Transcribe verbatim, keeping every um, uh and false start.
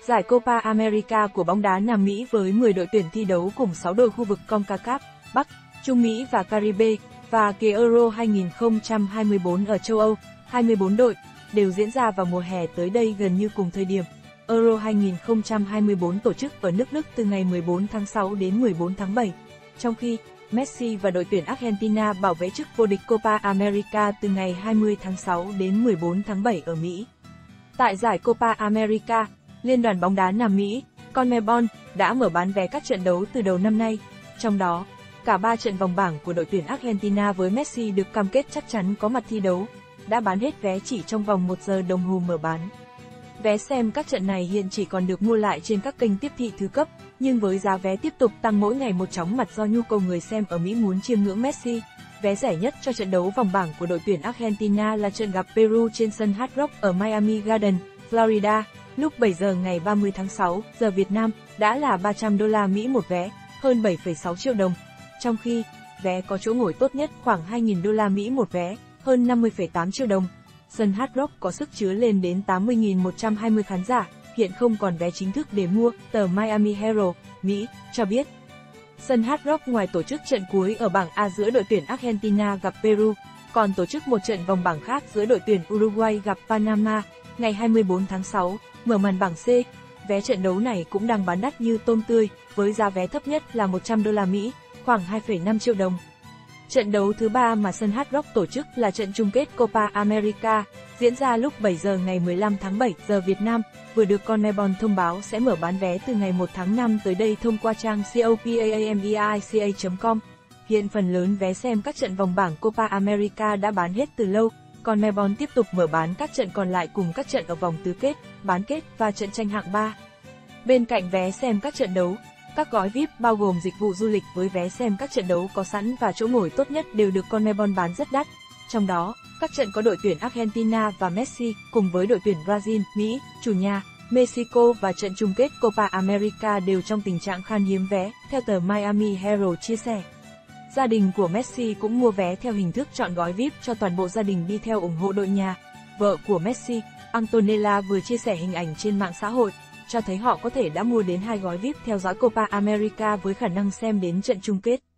Giải Copa America của bóng đá Nam Mỹ với mười đội tuyển thi đấu cùng sáu đội khu vực CONCACAF, Bắc, Trung Mỹ và Caribe, và kỳ Euro hai không hai tư ở châu Âu, hai mươi tư đội, đều diễn ra vào mùa hè tới đây gần như cùng thời điểm. Euro hai không hai tư tổ chức ở nước Đức từ ngày mười bốn tháng sáu đến mười bốn tháng bảy, trong khi Messi và đội tuyển Argentina bảo vệ chức vô địch Copa America từ ngày hai mươi tháng sáu đến mười bốn tháng bảy ở Mỹ. Tại giải Copa America, Liên đoàn bóng đá Nam Mỹ, CONMEBOL, đã mở bán vé các trận đấu từ đầu năm nay. Trong đó, cả ba trận vòng bảng của đội tuyển Argentina với Messi được cam kết chắc chắn có mặt thi đấu, đã bán hết vé chỉ trong vòng một giờ đồng hồ mở bán. Vé xem các trận này hiện chỉ còn được mua lại trên các kênh tiếp thị thứ cấp, nhưng với giá vé tiếp tục tăng mỗi ngày một chóng mặt do nhu cầu người xem ở Mỹ muốn chiêm ngưỡng Messi. Vé rẻ nhất cho trận đấu vòng bảng của đội tuyển Argentina là trận gặp Peru trên sân Hard Rock ở Miami Garden, Florida, lúc bảy giờ ngày ba mươi tháng sáu, giờ Việt Nam, đã là ba trăm đô la Mỹ một vé, hơn bảy phẩy sáu triệu đồng. Trong khi, vé có chỗ ngồi tốt nhất khoảng hai nghìn đô la Mỹ một vé, hơn năm mươi phẩy tám triệu đồng. Sân Hard Rock có sức chứa lên đến tám mươi nghìn một trăm hai mươi khán giả, hiện không còn vé chính thức để mua, tờ Miami Herald, Mỹ, cho biết. Sân Hard Rock ngoài tổ chức trận cuối ở bảng A giữa đội tuyển Argentina gặp Peru, còn tổ chức một trận vòng bảng khác giữa đội tuyển Uruguay gặp Panama, ngày hai mươi tư tháng sáu, mở màn bảng C. Vé trận đấu này cũng đang bán đắt như tôm tươi, với giá vé thấp nhất là một trăm đô la Mỹ, khoảng hai phẩy năm triệu đồng. Trận đấu thứ ba mà sân Hard Rock tổ chức là trận chung kết Copa America, diễn ra lúc bảy giờ ngày mười lăm tháng bảy giờ Việt Nam, vừa được CONMEBOL thông báo sẽ mở bán vé từ ngày một tháng năm tới đây thông qua trang copamerica chấm com. Hiện phần lớn vé xem các trận vòng bảng Copa America đã bán hết từ lâu, CONMEBOL tiếp tục mở bán các trận còn lại cùng các trận ở vòng tứ kết, bán kết và trận tranh hạng ba. Bên cạnh vé xem các trận đấu, các gói vi ai pi bao gồm dịch vụ du lịch với vé xem các trận đấu có sẵn và chỗ ngồi tốt nhất đều được CONMEBOL bán rất đắt. Trong đó, các trận có đội tuyển Argentina và Messi cùng với đội tuyển Brazil, Mỹ, chủ nhà, Mexico và trận chung kết Copa America đều trong tình trạng khan hiếm vé, theo tờ Miami Herald chia sẻ. Gia đình của Messi cũng mua vé theo hình thức chọn gói vi ai pi cho toàn bộ gia đình đi theo ủng hộ đội nhà. Vợ của Messi, Antonella vừa chia sẻ hình ảnh trên mạng xã hội, cho thấy họ có thể đã mua đến hai gói vi ai pi theo dõi Copa America với khả năng xem đến trận chung kết.